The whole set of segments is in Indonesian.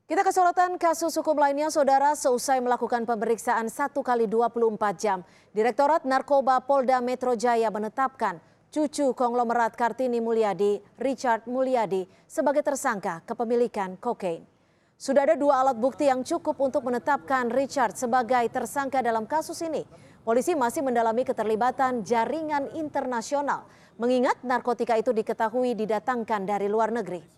Kita ke sorotan kasus hukum lainnya, saudara. Seusai melakukan pemeriksaan 1 kali 24 jam, Direktorat Narkoba Polda Metro Jaya menetapkan cucu konglomerat Kartini Mulyadi, Richard Mulyadi, sebagai tersangka kepemilikan kokain. Sudah ada 2 alat bukti yang cukup untuk menetapkan Richard sebagai tersangka dalam kasus ini. Polisi masih mendalami keterlibatan jaringan internasional, mengingat narkotika itu diketahui didatangkan dari luar negeri.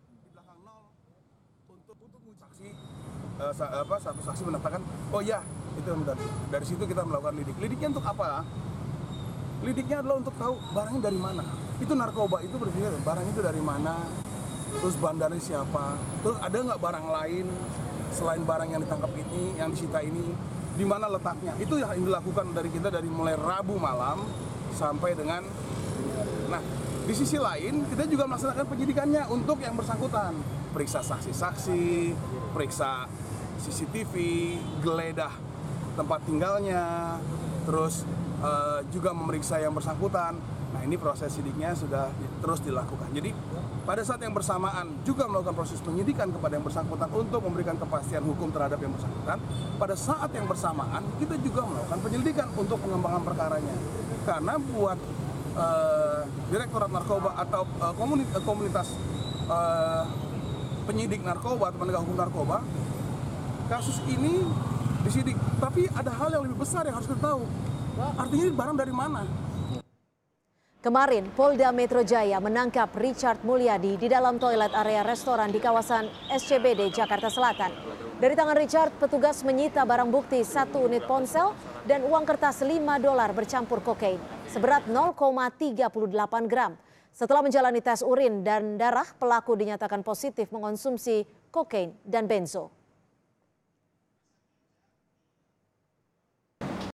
Satu saksi mengatakan, oh ya itu dari situ kita melakukan lidik. Lidiknya untuk apa? Lidiknya adalah untuk tahu barangnya dari mana. Itu narkoba itu berarti barang itu dari mana, terus bandarnya siapa, terus ada nggak barang lain selain barang yang ditangkap ini, yang disita ini, di mana letaknya. Itu yang dilakukan dari kita dari mulai Rabu malam sampai dengan. Nah, di sisi lain kita juga melaksanakan penyidikannya untuk yang bersangkutan, periksa saksi-saksi, periksa CCTV, geledah tempat tinggalnya, terus juga memeriksa yang bersangkutan. Nah, ini proses sidiknya sudah terus dilakukan. Jadi pada saat yang bersamaan juga melakukan proses penyidikan kepada yang bersangkutan untuk memberikan kepastian hukum terhadap yang bersangkutan. Pada saat yang bersamaan kita juga melakukan penyelidikan untuk pengembangan perkaranya. Karena buat Direktorat Narkoba atau komunitas penyidik narkoba atau penegak hukum narkoba, kasus ini disidik, tapi ada hal yang lebih besar yang harus kita tahu. Artinya barang dari mana? Kemarin, Polda Metro Jaya menangkap Richard Mulyadi di dalam toilet area restoran di kawasan SCBD, Jakarta Selatan. Dari tangan Richard, petugas menyita barang bukti 1 unit ponsel dan uang kertas $5 bercampur kokain seberat 0,38 gram. Setelah menjalani tes urin dan darah, pelaku dinyatakan positif mengonsumsi kokain dan benzo.